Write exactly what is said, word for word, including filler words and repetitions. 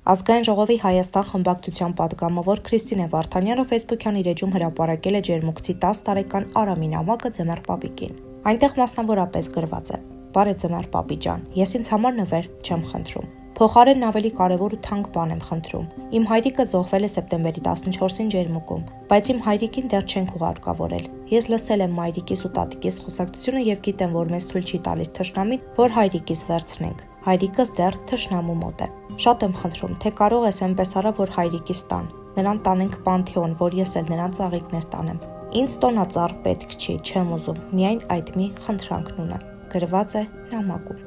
Ազգային ժողովի Հայաստան խմբակցության պատգամավոր Քրիստինե Վարդանյանը Facebook-յան իր էջում հրապարակել է ջերմուկցի տասը տարեկան Արամի նամակը Ձմեռ պապիկին։ Այնտեղ մասնավորապես գրված է. «Բարև Ձմեռ պապի ջան, ես ինձ համար նվեր չեմ խնդրում։ Փոխարենն ավելի կարևոր ու թանկ բան եմ խնդրում։ Իմ հայրիկը զոհվել է սեպտեմբերի տասնչորսին ջերմուկում, բայց իմ հայրիկին դեռ չենք ուղարկավորել։ Ես լսել եմ մայրիկիս ու տատիկիս խոսակցությունը եւ գիտեմ, որ մեզ թույլ չի տալիս թշնամին, որ հայրիկիս վերցնենք։ Հայրիկս դեռ թշնամու մոտ է։ Շատ եմ խնդրում, թե կարող ես այնպես արա, որ հայրիկիս տան։ Նրան տանենք Պանթեոն, որ ես էլ նրան ծաղիկներ տանեմ։ Ինձ տոնածառ պետք չի, չեմ ուզում, միայն այդ մի խնդրանքն ունեմ», գրված է նամակում։